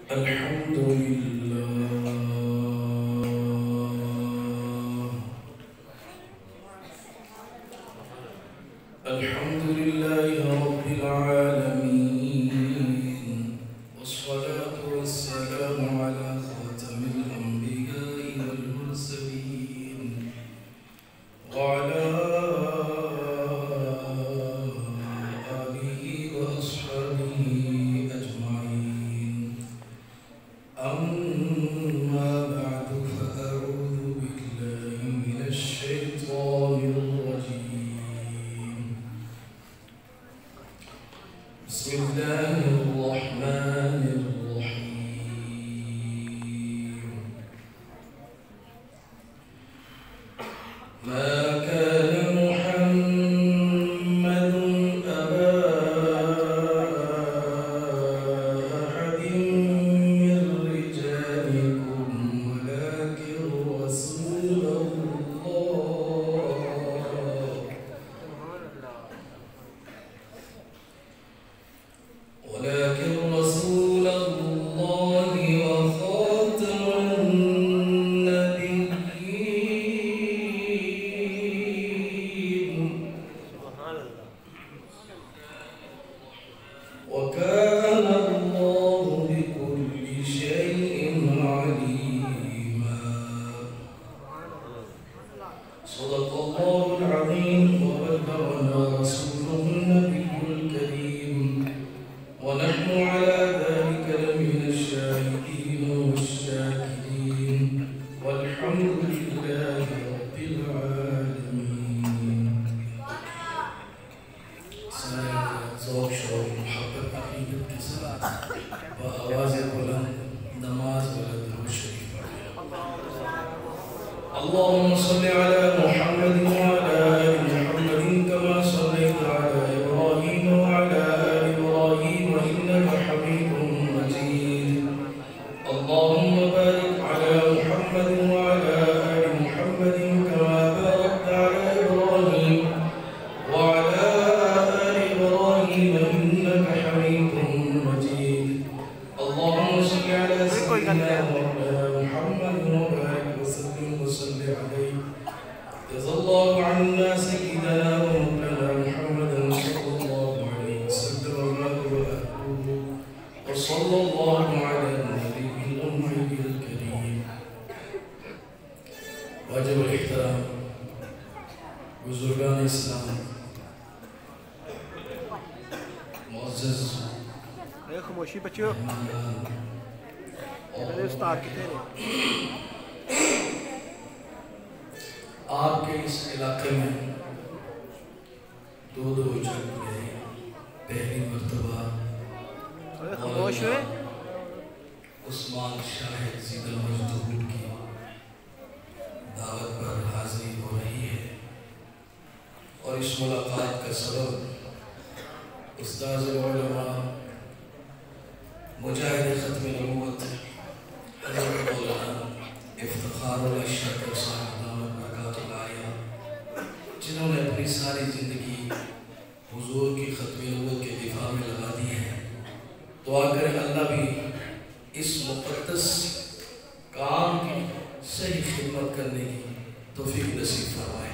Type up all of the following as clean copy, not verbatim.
الحمد لله الحمد لله رب العالمين والصلاة والسلام على خاتم الأنبياء والمرسلين وعلى آله وأصحابه أجمعين أما بعد فأعوذ بالله من الشيطان الرجيم بسم الله الرحمن الرحيم ما كان محمد أبا أحد من رجالكم ولكن رسول الله وخاتم النبيين وكان الله بكل شيء عليما صدق الله العظيم وبلغنا رسوله النبي الكريم ونحن على ذلك لمن الشاهدين والشاكرين والحمد لله رب العالمين. سارے ذوق شوق محبت عقیدت کے ساتھ بآواز بلند نماز والا درود شریف پڑھیں. اللهم صل على محمد وعلى آل محمد كما صليت على إبراهيم وعلى آل إبراهيم إنك حميد مجيد. اللهم بارك على محمد وعلى آل محمد كما باركت على إبراهيم وعلى آل إبراهيم إنك حميد مجيد. اللهم صل على سيدنا مولانا محمد وبارك وسلم وصل عليه. جزا الله عنا سيدنا ومولانا محمدا صلى الله عليه وسلم وبارك وصلى الله على النبي الأمي الكريم. واجب الاحترام بزرگان اسلام معزز خاموشی بچیو میرے استاد کتنے نے آپ کے اس علاقے میں دو جگ گئے. پہلی مرتبہ خاموش ہوئے عثمان شاہد زید المجدود کی دعوت پر حاضری ہو رہی ہے اور اس ملاقات کا سبب استاذ العلماء مجاہد ختم نبوت حضرت مولانا افتخار الاشرف صاحب دامت برکات العالیہ جنہوں نے اپنی ساری زندگی حضور کی ختم نبوت کے دفاع میں لگا دی ہے. دعا کریں اللہ بھی اس مقدس کام کی صحیح خدمت کرنے کی توفیق نصیب فرمائے.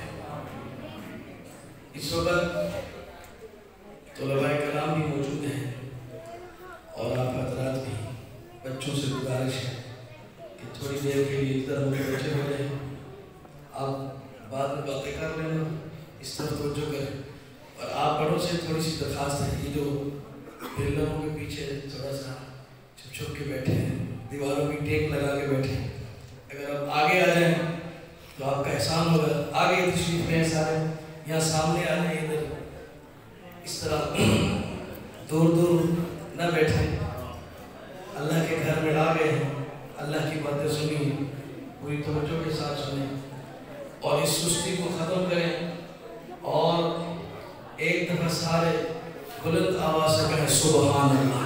اس وقت طلباء کرام بھی موجود ہیں اور آپ حضرات بھی. بچوں سے گزارش ہے کہ تھوڑی دیر کے لیے ادھر متوجہ ہو جائیں. آپ بعد میں باتیں کر لینا, اس طرف توجہ کریں. اور آپ بڑوں سے تھوڑی سی درخواست ہے, یہ جو پلروں کے پیچھے تھوڑا سا چھپ چھپ کے بیٹھے ہیں, دیواروں کی ٹیک لگا کے بیٹھے ہیں, اگر آپ آگے آ جائیں تو آپ کا احسان ہوگا. آگے تشریف لیں سارے, یہاں سامنے آ جائیں, ادھر اس طرح دور دور نہ بیٹھیں. اللہ کے گھر میں آ گئے ہیں, اللہ کی باتیں سنی, پوری توجہ کے ساتھ سنیں اور اس سستی کو ختم کریں اور ایک دفعہ سارے بلند آواز سے کہیں سبحان اللہ.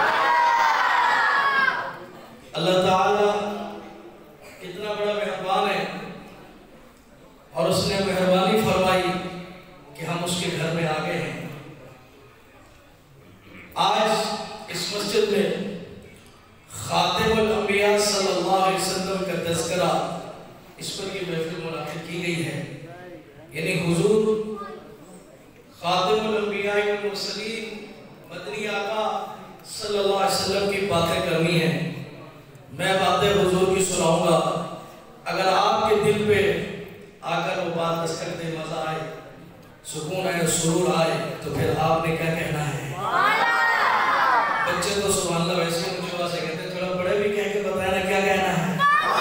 اللہ تعالیٰ کتنا بڑا مہربان ہے اور اس نے مہربانی فرمائی کہ ہم اس کے گھر میں آ گئے ہیں. آج اس مسجد میں خاتم الانبیاء صلی اللہ علیہ وسلم کا تذکرہ اس پر یہ محفل منعقد کی گئی ہے. یعنی حضور خاتم الانبیاء والمرسلین مدنی آقا صلی اللہ علیہ وسلم کی باتیں کرنی ہیں. میں باتیں حضور کی سناؤں گا. اگر آپ کے دل پہ آ کر وہ بات دستک دے، مزہ آئے، سکون آئے، سرور آئے، تو پھر آپ نے کیا کہنا ہے؟ بچے تو سبحان اللہ ویسے ہی مجھے سے کہتے ہیں، تھوڑا بڑے بھی کہہ کے بتایا نا کیا کہنا ہے.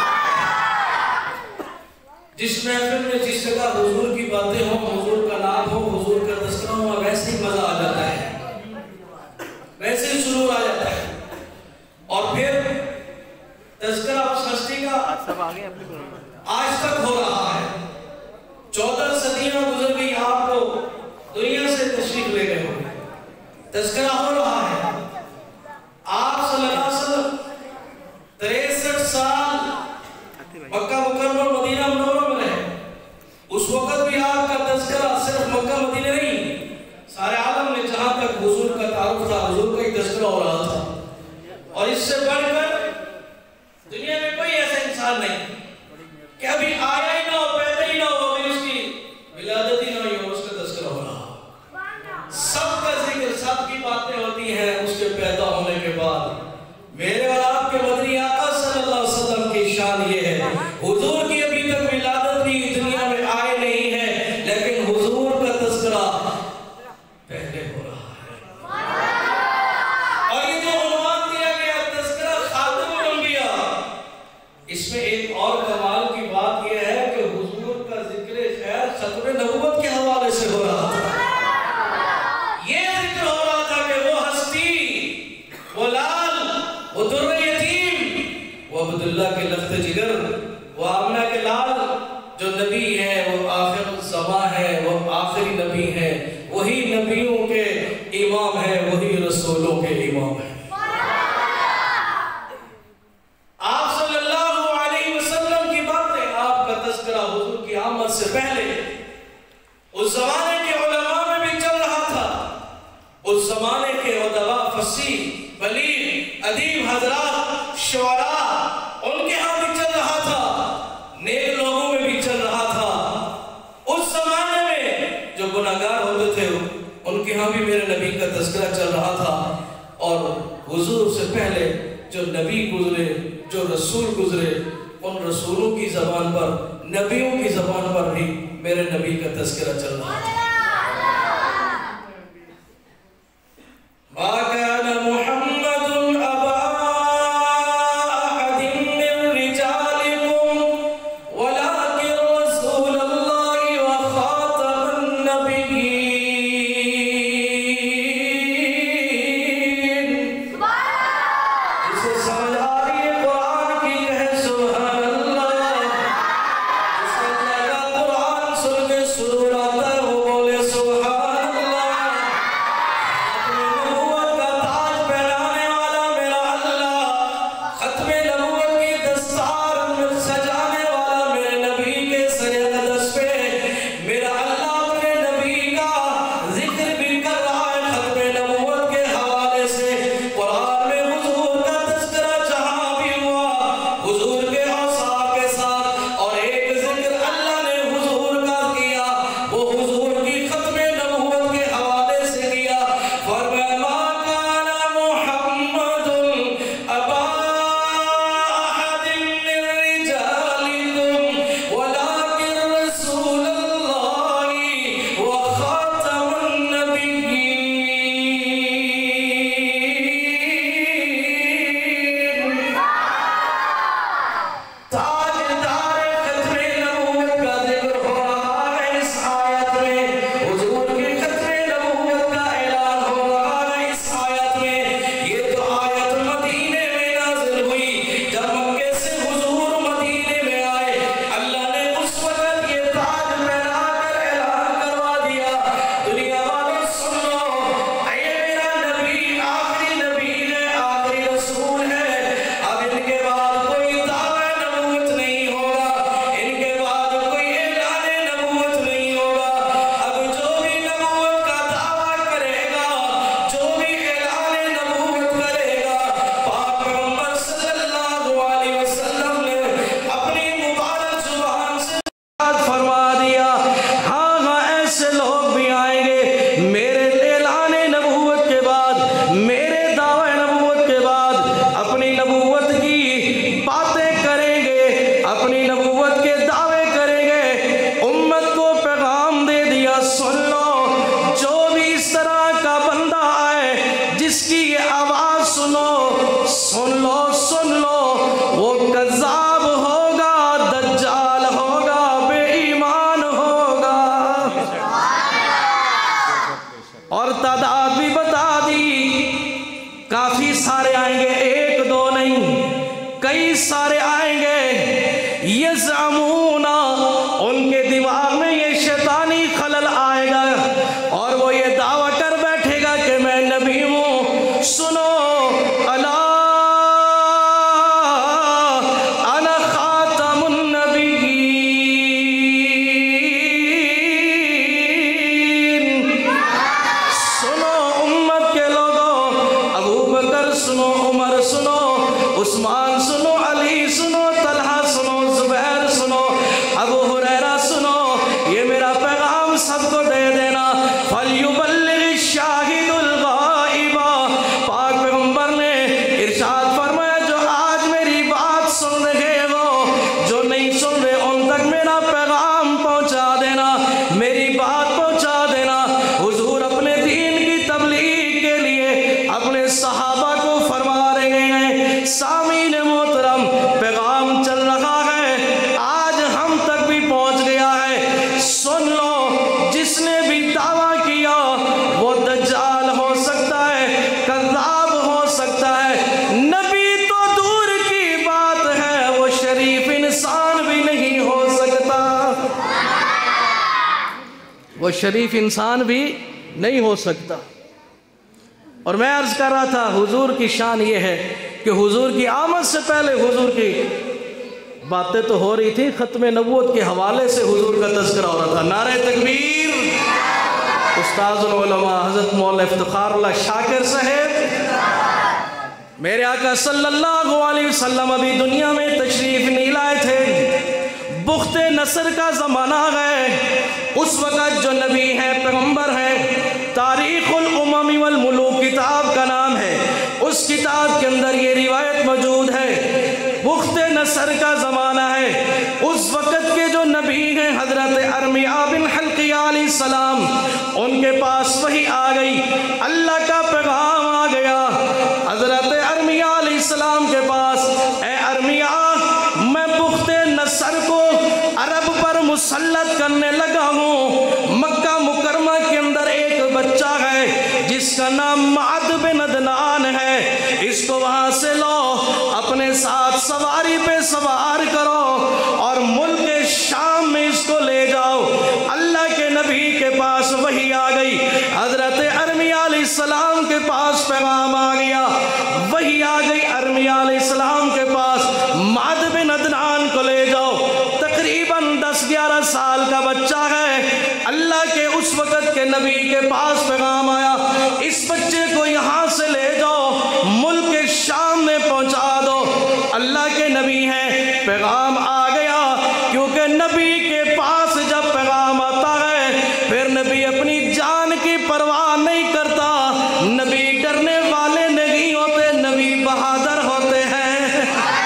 جس محفل میں جس جگہ حضور کی باتیں ہوں، حضور کا نام ہو، حضور کا تذکرہ ہو، ویسے ہی مزہ آ جاتا ہے، ویسے ہی سرور آ جاتا ہے. اور پھر تذکرہ اس ہستی کا آج تک ہو رہا ہے. 14 صدیاں گزر گئی، آپ کو دنیا سے تشریف لے گئے ہو، تذکرہ ہو رہا ہے. آپ صلی اللہ علیہ وسلم 63 سال مکہ مکرمہ مدینہ منورہ میں رہے. اس وقت بھی آپ کا تذکرہ صرف مکہ مدینہ نہیں، سارے عالم میں جہاں تک حضور کا تعارف تھا، حضور کا ہی تذکرہ ہو رہا تھا. اور اس سے بڑھ کر دنیا میں کوئی ایسا انسان نہیں کہ ابھی آیا ہی نہ ہو، پیدا ہی نہ ہو، ابھی اس کی ولادت ہی نہ ہوئی اور اس کا تذکرہ ہو رہا. سب کا ذکر، سب کی باتیں ہوتی ہیں اس کے پیدا ہونے کے بعد. میرے اور آپ کے مدنی آقا صلی اللہ علیہ وسلم کی شان یہ ہے، حضور کی ابھی تک ولادت بھی دنیا میں آئے نہیں ہے، لیکن حضور کا تذکرہ پہلے ہو رہا ہے. اور یہ جو عنوان دیا گیا تذکرہ خاتم الانبیاء، اس میں ایک اور کمال کی بات یہ ہے کہ حضور کا ذکر خیر ختم نبوت کے حوالے سے ہو رہا تھا. یہ ذکر ہو رہا تھا کہ وہ ہستی، وہ لال، وہ در یتیم، وہ عبداللہ کے لخت جگر، وہ آمنہ کے لال جو نبی ہے، وہ آخر الزمان ہے، وہ آخری نبی ہے، وہی نبیوں کے امام ہے، وہی رسولوں کے امام ہے. آپ صلی اللہ علیہ وسلم کی باتیں، آپ کا تذکرہ حضور کی آمد سے پہلے اس زمانے کے علماء میں بھی چل رہا تھا. اس زمانے کے ادباء، فصیح، بلیغ، ادیب حضرات، شعراء، ان کے ہاں بھی چل رہا تھا، نیک لوگوں میں بھی چل رہا تھا. اس زمانے میں جو گناہگار ہوتے تھے ان کے ہاں بھی میرے نبی کا تذکرہ چل رہا تھا. اور حضور سے پہلے جو نبی گزرے، جو رسول گزرے، ان رسولوں کی زبان پر، نبیوں کی زبان پر بھی میرے نبی کا تذکرہ چل رہا تھا. ما كان محمد أبا أحد من رجالكم ولكن رسول الله وخاتم النبيين. جسے سمجھ آ رہی ہے قرآن کی کہے سبحان اللہ. جسے اللہ کا قرآن سن کے سرور آتا ہے وہ سارے آئیں گے، ایک دو نہیں کئی سارے آئیں گے، یزعمون ان کے دماغ میں یہ شیطانی خلل آئے گا اور وہ یہ دعویٰ کر بیٹھے گا کہ میں نبی ہوں۔ سنو الا انا خاتم النبیین، سنو امت کے لوگوں، ابو بکر سنو، عمر سنو، عثمان سنو، علی سنو، طلحہ سنو، زبیر سنو، ابو ہریرہ سنو، یہ میرا پیغام سب کو دے دینا۔ فَلْيُبَلِّغِ الشَّاهِدُ الْغَائِبَ، پاک پیغمبر نے ارشاد فرمایا جو آج میری بات سن رہے وہ جو نہیں سن رہے ان تک میرا پیغام پہنچا دینا، میری بات پہنچا دینا۔ حضور اپنے دین کی تبلیغ کے لیے اپنے صحابہ کو فرما رہے ہیں، سامعین محترم پیغام چل رہا ہے، آج ہم تک بھی پہنچ گیا ہے۔ سن لو، جس نے بھی دعویٰ کیا وہ دجال ہو سکتا ہے، کذاب ہو سکتا ہے، نبی تو دور کی بات ہے وہ شریف انسان بھی نہیں ہو سکتا، وہ شریف انسان بھی نہیں ہو سکتا۔ اور میں عرض کر رہا تھا حضور کی شان یہ ہے کہ حضور کی آمد سے پہلے حضور کی باتیں تو ہو رہی تھی، ختم نبوت کے حوالے سے حضور کا تذکرہ ہو رہا تھا۔ نعرہ تکبیر، استاذ العلماء حضرت مولانا افتخار اللہ شاکر صاحب، میرے آقا صلی اللہ علیہ وسلم ابھی دنیا میں تشریف نہیں لائے تھے، بخت نصر کا زمانہ ہے، اس وقت جو نبی ہیں پیغمبر ہیں، تاریخ الامم والملوک کتاب کا نام ہے، اس کتاب کے اندر یہ روایت موجود ہے، بخت نصر کا زمانہ ہے، اس وقت کے جو نبی ہیں حضرت ارمیہ بن حلقیہ علیہ السلام، ان کے پاس وحی آ گئی، اللہ کا پیغام آ گیا حضرت ارمیہ علیہ السلام کے پاس، اے ارمیہ میں بخت نصر کو عرب پر مسلط کرنے لگا ہوں، مکہ مکرمہ کے اندر ایک بچہ ہے جس کا نام معد بن عدنان ہے، اس کو وہاں سے لو، اپنے ساتھ سواری پہ سوار کرو اور ملک شام میں اس کو لے جاؤ۔ اللہ کے نبی کے پاس وحی آ گئی، حضرت ارمیہ علیہ السلام کے پاس پیغام آ گیا، وحی آ گئی ارمیہ علیہ السلام کے پاس، معد بن عدنان کو لے جاؤ، تقریباً 10-11 سال کا بچہ ہے، اللہ کے اس وقت کے نبی کے پاس پیغام آیا، اس بچے کو یہاں سے لے جاؤ، ملک شام میں پہنچا دو۔ اللہ کے نبی ہیں، پیغام آ گیا، کیونکہ نبی کے پاس جب پیغام آتا ہے پھر نبی اپنی جان کی پرواہ نہیں کرتا، نبی ڈرنے والے نہیں ہوتے، نبی بہادر ہوتے ہیں۔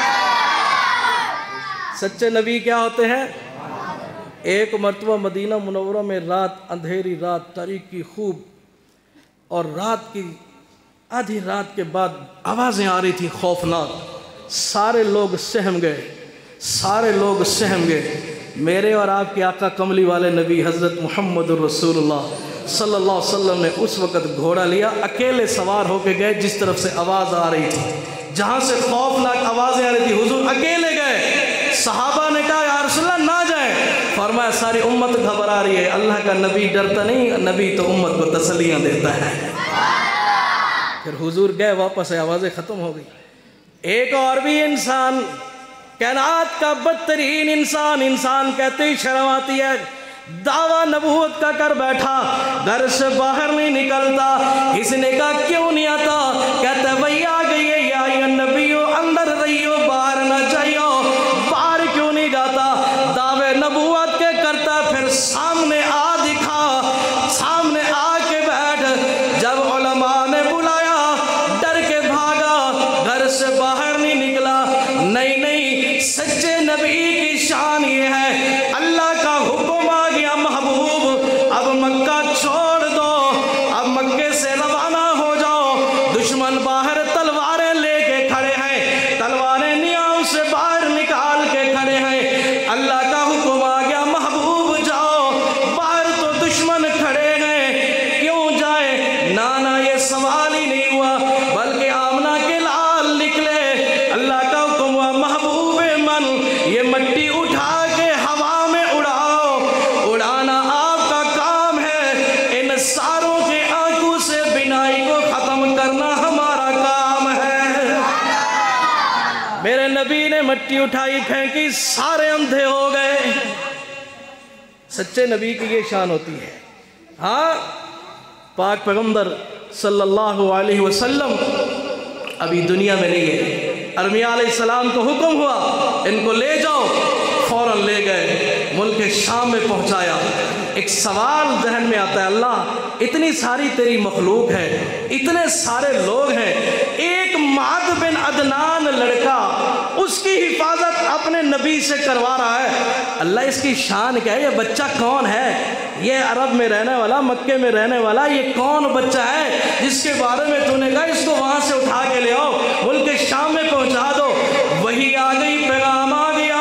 سچے نبی کیا ہوتے ہیں؟ ایک مرتبہ مدینہ منورہ میں رات، اندھیری رات، تاریکی خوب، اور رات کی آدھی رات کے بعد آوازیں آ رہی تھی خوفناک، سارے لوگ سہم گئے، سارے لوگ سہم گئے۔ میرے اور آپ کے آقا کملی والے نبی حضرت محمد الرسول اللہ صلی اللہ علیہ وسلم نے اس وقت گھوڑا لیا، اکیلے سوار ہو کے گئے جس طرف سے آواز آ رہی تھی، جہاں سے خوفناک آوازیں آ رہی تھی، حضور اکیلے گئے۔ صحابہ نے کہا یا رسول اللہ نہ جائیں، فرمایا ساری امت گھبرا رہی ہے، اللہ کا نبی ڈرتا نہیں، نبی تو امت کو تسلیاں دیتا ہے۔ پھر حضور گئے، واپس آوازیں ختم ہو گئی۔ ایک اور بھی انسان، کائنات کا بدترین انسان کہتے ہی شرم آتی ہے، دعویٰ نبوت کا کر بیٹھا، گھر سے باہر نہیں نکلتا، کسی نے کہا کیوں نہیں آتا، کہتا ہے وہی آ گئی ہے، یا ایھا نبیو اندر رہیو باہر نہ جائیو، باہر کیوں نہیں جاتا، دعوے نبوت کے کرتا، پھر سامنے آ دکھا، سامنے آ کے بیٹھ، جب علماء نے بلایا ڈر کے بھاگا، گھر سے باہر نہیں نکلا۔ نہیں، سچے نبی کی شان یہ ہے، اللہ کا حکم آ گیا محبوب اب مکہ چھوڑ دو، اب مکے سے روانہ ہو جاؤ، دشمن باہر تلواریں لے کے کھڑے ہیں، تلواریں نیاؤں سے باہر نکال کے کھڑے ہیں، اللہ کا حکم آ گیا محبوب جاؤ، باہر تو دشمن کھڑے ہیں، کیوں جائے؟ نانا یہ سوال ہی نہیں ہوا، بلکہ آمنہ کے ने मट्टी उठाई फेंकी, सारे अंधे हो गए। सच्चे नबी की ये शान होती है। हाँ, पाक पैगंबर सल्लल्लाहु अलैहि वसल्लम अभी दुनिया में नहीं है। अरमिया अलैहिस्सलाम को हुक्म हुआ इनको ले जाओ, फौरन ले गए, मुल्क शाम में पहुंचाया। एक सवाल जहन में आता है, अल्लाह इतनी सारी तेरी मखलूक है, इतने सारे लोग हैं, एक माद बिन अदनान लड़का उसकी हिफाजत अपने नबी से करवा रहा है। अल्लाह इसकी शान क्या है? ये बच्चा कौन है? ये अरब में रहने वाला, मक्के में रहने वाला, ये कौन बच्चा है जिसके बारे में तूने कहा इसको वहां से उठा के ले आओ, मुल्क शाम में पहुंचा दो। वही आ गई, पैगाम आ गया,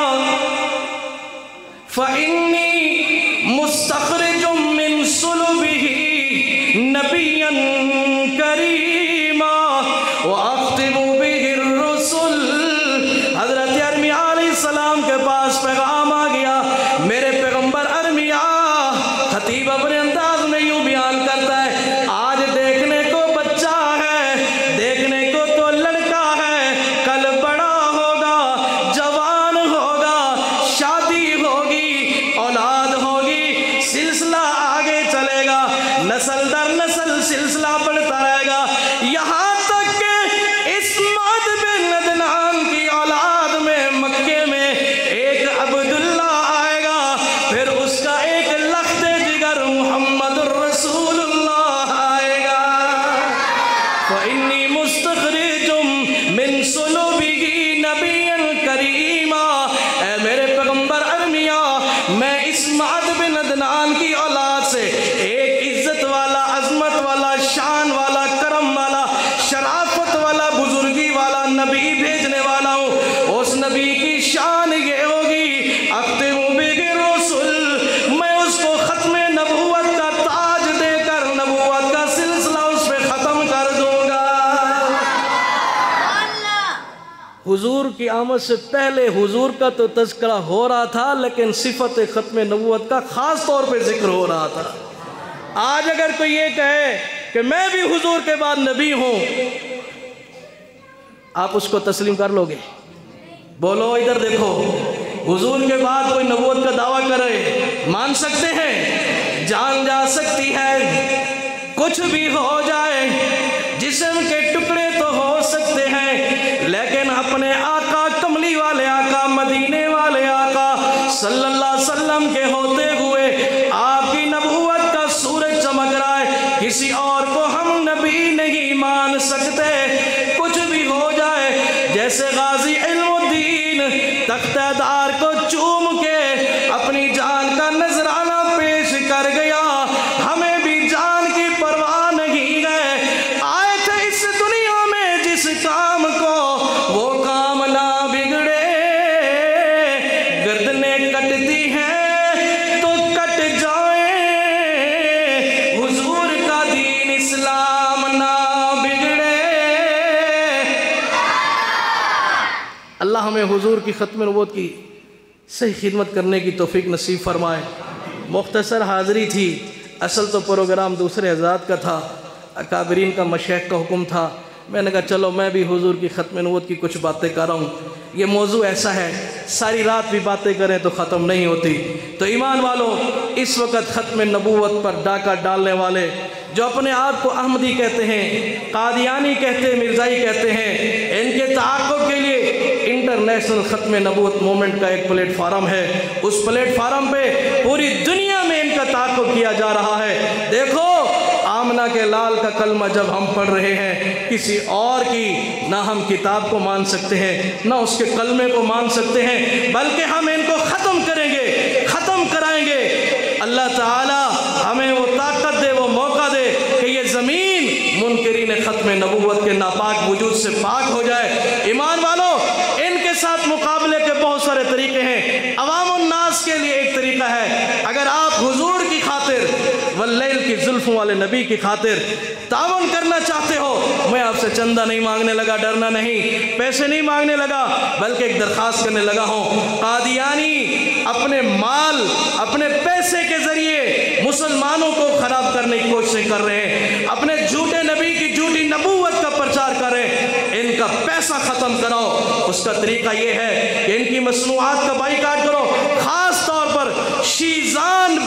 फ़इन्नी मुस्तख़रिजुम मिन सुलबिही नबिय्यन करीमा व अख्तिमु बिही रुसुल। हज़रत अरमिया अलैहिस्सलाम के पास पैगाम आ गया, मेरे पैगंबर अरमिया, खतीब अपने अंदाज में यूं बयान करता है, आज देखने को बच्चा है, देखने को तो लड़का है, कल बड़ा होगा, जवान होगा, शादी होगी, औलाद होगी, सिलसिला आगे चलेगा, नस्ल दर नस्ल सिलसिला बढ़ता रहेगा, यहाँ तक कि इस्मात बिन अदनान की औलाद में मक्के में एक अब्दुल्ला आएगा, फिर उसका एक लख्ते जिगर मुहम्मदुर रसूलुल्लाह आएगा। फ़इन्नी मुस्तख़रिजुम मिन सुलबिही नबिय्यन करीमा। ऐ मेरे पैगंबर अरमिया, मैं इस्मात बिन अदनान की औलाद से एक इज्जत वाला, अजमत वाला, शान वाला, करम वाला, शराफत वाला, बुजुर्गी वाला नबी भेजने वाला हूँ। उस नबी की शान ये होगी, अख्तिमु बिही रुसुल, मैं उसको खत्म नबूवत का ताज देकर नबूवत का सिलसिला उस पे खत्म कर दूंगा। हुजूर की आमद से पहले हुजूर का तो तज़किरा हो रहा था, लेकिन सिफत खत्म नबूवत का खास तौर पे जिक्र हो रहा था। आज अगर कोई ये कहे कि मैं भी हुजूर के बाद नबी हूं, आप उसको तस्लीम कर लोगे? बोलो इधर देखो, हुजूर के बाद कोई नबूवत का दावा करे, मान सकते हैं? जान जा सकती है, कुछ भी हो जाए, जिस्म के टुकड़े तो हो सकते हैं, लेकिन अपने आका, कमली वाले आका, मदीने वाले आका सल्लल्लाहु अलैहि वसल्लम के होते हुए आपकी नबूवत का सूरज चमक रहा है, किसी और को हम नबी नहीं मान सकते। कुछ भी हो जाए, जैसे गाजी इल्मुद्दीन तख्तेदार को चूम के अपनी जान का नजराना पेश कर गया, हमें भी जान की परवाह नहीं है। आए थे इस दुनिया में जिस काम को, वो काम ना बिगड़े, गर्दनें कटती हैं तो कट जाए, हुजूर का दीन इस्लाम ना बिगड़े। अल्लाह हमें हुजूर की ख़त्म नबूवत की सही खिदमत करने की तौफीक नसीब फरमाए। मुख्तसर हाज़री थी, असल तो प्रोग्राम दूसरे हज़रात का था, अकाबरीन का मशैख का हुक्म था। मैंने कहा चलो मैं भी हुजूर की ख़त्म नबूवत की कुछ बातें कर रहा हूँ। ये मौजू ऐसा है, सारी रात भी बातें करें तो ख़त्म नहीं होती। तो ईमान वालों, इस वक्त ख़त्म नबूवत पर डाका डालने वाले जो अपने आप को अहमदी कहते हैं, कादियानी कहते हैं, मिर्ज़ाई कहते हैं, इनके तहक़्क़ुक़ के लिए इंटरनेशनल ख़त्म नबूवत मूवमेंट का एक प्लेटफार्म है। उस प्लेटफार्म पे पूरी दुनिया में इनका तहक़्क़ुक़ किया जा रहा है। देखो, आमना के लाल का कलमा जब हम पढ़ रहे हैं, किसी और की ना हम किताब को मान सकते हैं, ना उसके कलमे को मान सकते हैं, बल्कि हम इनको ख़त्म करेंगे, ख़त्म कराएंगे। अल्लाह ताला हमें वो ताकत दे, वो मौका दे कि ये ज़मीन मुनकरीन ख़त्म नबूवत के नापाक वजूद से पाक हो जाए। ईमान वालों, इनके साथ मुकाबले के बहुत सारे तरीके हैं। अवामुन नास के लिए एक तरीका है, अगर आप हुजूर की खातिर, वल्लैल की जुल्फ़ों वाले नबी की खातिर तावन करना चाहते हो, मैं आपसे चंदा नहीं मांगने लगा, डरना नहीं, पैसे नहीं मांगने लगा, बल्कि एक दरख्वास्त करने लगा हूँ। कादियानी अपने माल, अपने पैसे के ज़रिए मुसलमानों को ख़राब करने की कोशिश कर रहे हैं, अपने झूठे नबी की झूठी नबूवत का प्रचार कर रहे हैं। इन इनका पैसा ख़त्म कराओ। उसका तरीका ये है कि इनकी मसनूआत का बाइकाट करो। ख़ास तौर पर शीज़ान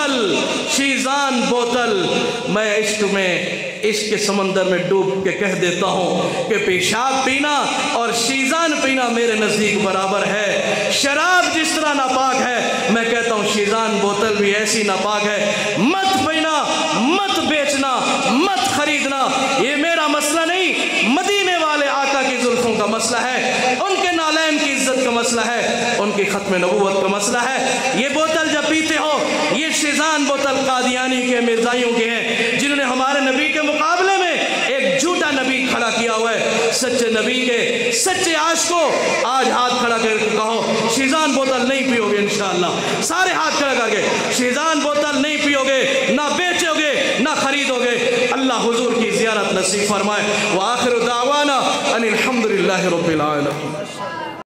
बोतल मैं इश्क में, इश्क के समंदर में डूब के कह देता हूँ कि पेशाब पीना और शीज़ान पीना मेरे नज़दीक बराबर है। शराब जिस तरह नापाक है, मैं कहता हूँ शीज़ान बोतल भी ऐसी नापाक है। मत पीना, मत बेचना, मत खरीदना। ये मेरा मसला नहीं, मदीने वाले आका की जुल्फों का मसला है, उनके नालैन की इज्जत का मसला है, उनकी खत्म नबूवत का मसला है। ये बोतल जब पीते हो, ये शीज़ान बोतल कादियानी के, मिर्जाइयों के हैं, जिन्होंने हमारे नबी के मुकाबले में एक झूठा नबी खड़ा किया हुआ है। सच्चे नबी के सच्चे आशिकों, आज हाथ खड़ा करके कहो शीज़ान बोतल नहीं पियोगे इंशाअल्लाह। सारे हाथ खड़ा करके, शीज़ान बोतल नहीं पियोगे, ना बेचोगे, ना खरीदोगे। अल्लाह हुजूर की ज़ियारत नसीब फरमाए। व आखिर दावाना अनिल हम्दुलिल्लाहि रब्बिल आलमीन।